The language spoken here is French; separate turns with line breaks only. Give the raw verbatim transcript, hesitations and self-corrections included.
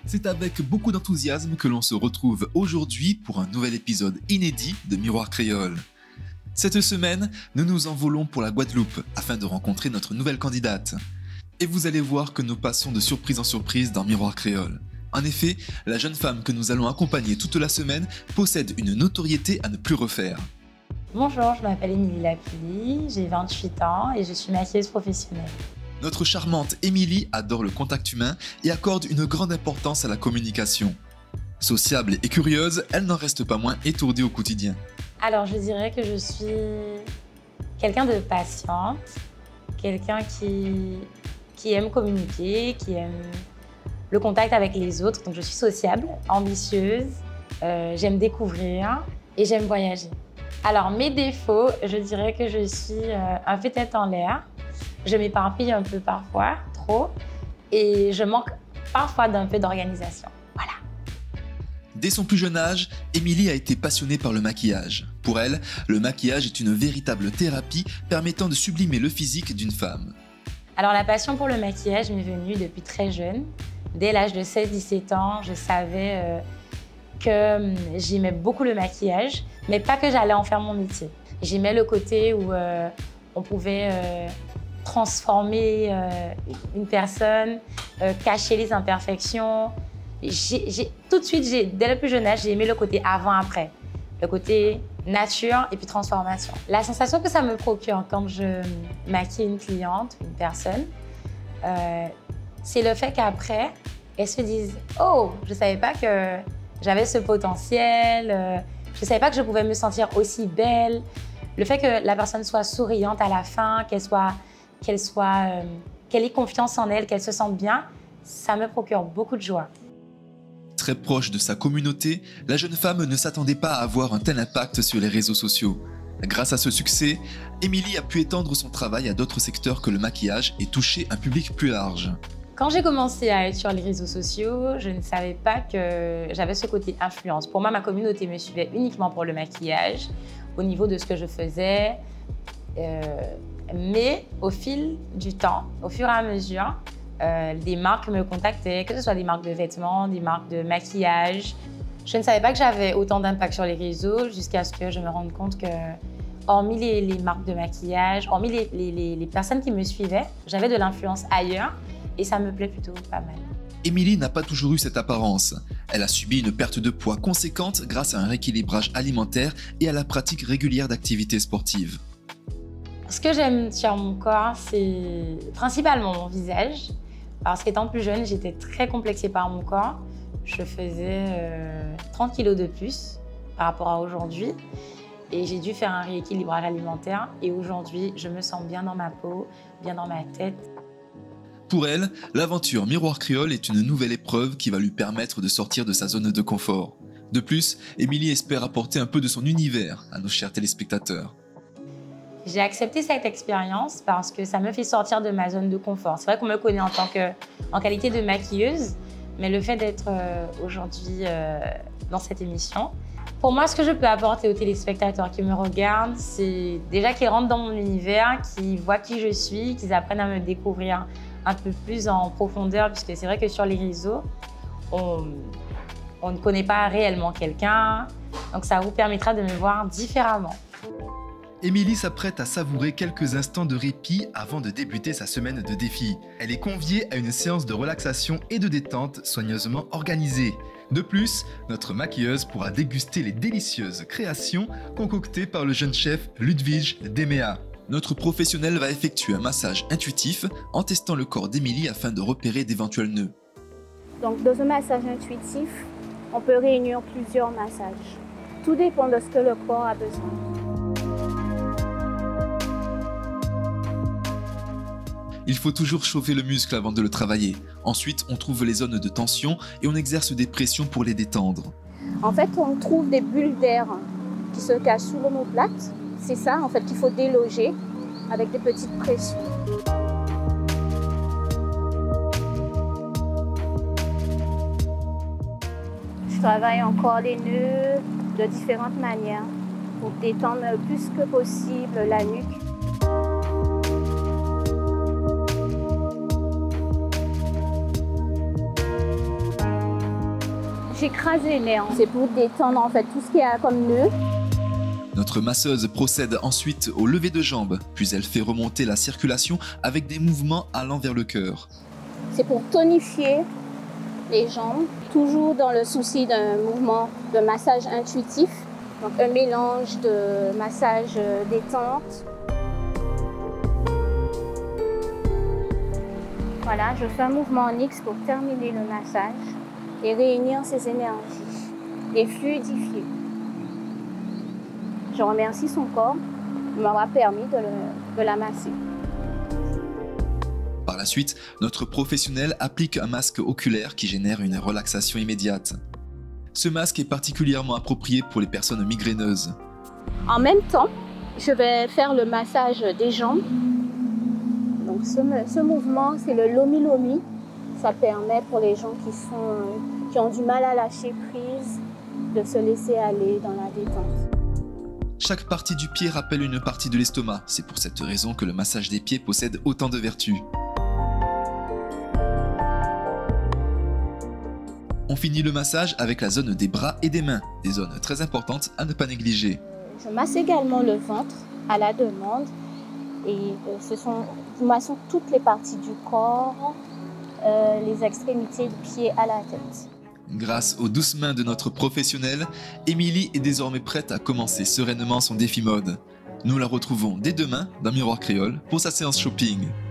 C'est avec beaucoup d'enthousiasme que l'on se retrouve aujourd'hui pour un nouvel épisode inédit de Miroir Créole. Cette semaine, nous nous envolons pour la Guadeloupe afin de rencontrer notre nouvelle candidate. Et vous allez voir que nous passons de surprise en surprise dans Miroir Créole. En effet, la jeune femme que nous allons accompagner toute la semaine possède une notoriété à ne plus refaire.
Bonjour, je m'appelle Émilie Lapilly, j'ai vingt-huit ans et je suis maquilleuse professionnelle.
Notre charmante Émilie adore le contact humain et accorde une grande importance à la communication. Sociable et curieuse, elle n'en reste pas moins étourdie au quotidien.
Alors, je dirais que je suis quelqu'un de patiente, quelqu'un qui, qui aime communiquer, qui aime le contact avec les autres. Donc, je suis sociable, ambitieuse, euh, j'aime découvrir et j'aime voyager. Alors, mes défauts, je dirais que je suis euh, un peu tête en l'air. Je m'éparpille un peu parfois, trop, et je manque parfois d'un peu d'organisation. Voilà.
Dès son plus jeune âge, Émilie a été passionnée par le maquillage. Pour elle, le maquillage est une véritable thérapie permettant de sublimer le physique d'une femme.
Alors la passion pour le maquillage m'est venue depuis très jeune. Dès l'âge de seize dix-sept ans, je savais euh, que j'aimais beaucoup le maquillage, mais pas que j'allais en faire mon métier. J'aimais le côté où euh, on pouvait euh, transformer euh, une personne, euh, cacher les imperfections. J'ai, j'ai, tout de suite, j'ai, dès le plus jeune âge, j'ai aimé le côté avant-après, le côté nature et puis transformation. La sensation que ça me procure quand je maquille une cliente, une personne, euh, c'est le fait qu'après, elle se dise « Oh, je ne savais pas que j'avais ce potentiel, euh, je ne savais pas que je pouvais me sentir aussi belle ». Le fait que la personne soit souriante à la fin, qu'elle soit, qu'elle soit, euh, qu'elle ait confiance en elle, qu'elle se sente bien, ça me procure beaucoup de joie.
Très proche de sa communauté, la jeune femme ne s'attendait pas à avoir un tel impact sur les réseaux sociaux. Grâce à ce succès, Émilie a pu étendre son travail à d'autres secteurs que le maquillage et toucher un public plus large.
Quand j'ai commencé à être sur les réseaux sociaux, je ne savais pas que j'avais ce côté influence. Pour moi, ma communauté me suivait uniquement pour le maquillage, au niveau de ce que je faisais. Euh, mais au fil du temps, au fur et à mesure, euh, des marques me contactaient, que ce soit des marques de vêtements, des marques de maquillage. Je ne savais pas que j'avais autant d'impact sur les réseaux jusqu'à ce que je me rende compte que, hormis les, les marques de maquillage, hormis les, les, les, les personnes qui me suivaient, j'avais de l'influence ailleurs et ça me plaît plutôt pas mal.
Émilie n'a pas toujours eu cette apparence. Elle a subi une perte de poids conséquente grâce à un rééquilibrage alimentaire et à la pratique régulière d'activités sportives.
Ce que j'aime sur mon corps, c'est principalement mon visage. Parce qu'étant plus jeune, j'étais très complexée par mon corps. Je faisais euh, trente kilos de plus par rapport à aujourd'hui. Et j'ai dû faire un rééquilibrage alimentaire. Et aujourd'hui, je me sens bien dans ma peau, bien dans ma tête.
Pour elle, l'aventure Miroir Créole est une nouvelle épreuve qui va lui permettre de sortir de sa zone de confort. De plus, Émilie espère apporter un peu de son univers à nos chers téléspectateurs.
J'ai accepté cette expérience parce que ça me fait sortir de ma zone de confort. C'est vrai qu'on me connaît en tant que, en qualité de maquilleuse, mais le fait d'être euh, aujourd'hui euh, dans cette émission, pour moi, ce que je peux apporter aux téléspectateurs qui me regardent, c'est déjà qu'ils rentrent dans mon univers, qu'ils voient qui je suis, qu'ils apprennent à me découvrir un peu plus en profondeur, puisque c'est vrai que sur les réseaux, on, on ne connaît pas réellement quelqu'un, donc ça vous permettra de me voir différemment.
Émilie s'apprête à savourer quelques instants de répit avant de débuter sa semaine de défi. Elle est conviée à une séance de relaxation et de détente soigneusement organisée. De plus, notre maquilleuse pourra déguster les délicieuses créations concoctées par le jeune chef Ludwig Demea. Notre professionnel va effectuer un massage intuitif en testant le corps d'Émilie afin de repérer d'éventuels nœuds.
Donc, dans un massage intuitif, on peut réunir plusieurs massages. Tout dépend de ce que le corps a besoin.
Il faut toujours chauffer le muscle avant de le travailler. Ensuite, on trouve les zones de tension et on exerce des pressions pour les détendre.
En fait, on trouve des bulles d'air qui se cachent sous l'omoplate. C'est ça, en fait, qu'il faut déloger avec des petites pressions. Je travaille encore les nœuds de différentes manières pour détendre le plus que possible la nuque. j'écrase les nerfs. C'est pour détendre en fait tout ce qui a comme nœud.
Notre masseuse procède ensuite au lever de jambes, puis elle fait remonter la circulation avec des mouvements allant vers le cœur.
C'est pour tonifier les jambes, toujours dans le souci d'un mouvement de massage intuitif. Donc un mélange de massage détente. Voilà, je fais un mouvement en X pour terminer le massage et réunir ces énergies, les fluidifier. Je remercie son corps de m'avoir permis de, le, de la masser.
Par la suite, notre professionnel applique un masque oculaire qui génère une relaxation immédiate. Ce masque est particulièrement approprié pour les personnes migraineuses.
En même temps, je vais faire le massage des jambes. Donc ce, ce mouvement, c'est le lomi lomi. Ça permet pour les gens qui, sont, qui ont du mal à lâcher prise de se laisser aller dans la détente.
Chaque partie du pied rappelle une partie de l'estomac. C'est pour cette raison que le massage des pieds possède autant de vertus. On finit le massage avec la zone des bras et des mains, des zones très importantes à ne pas négliger.
Je masse également le ventre à la demande et ce sont, je masse toutes les parties du corps, euh, les extrémités du pied à la tête.
Grâce aux douces mains de notre professionnelle, Émilie est désormais prête à commencer sereinement son défi mode. Nous la retrouvons dès demain dans Miroir Créole pour sa séance shopping.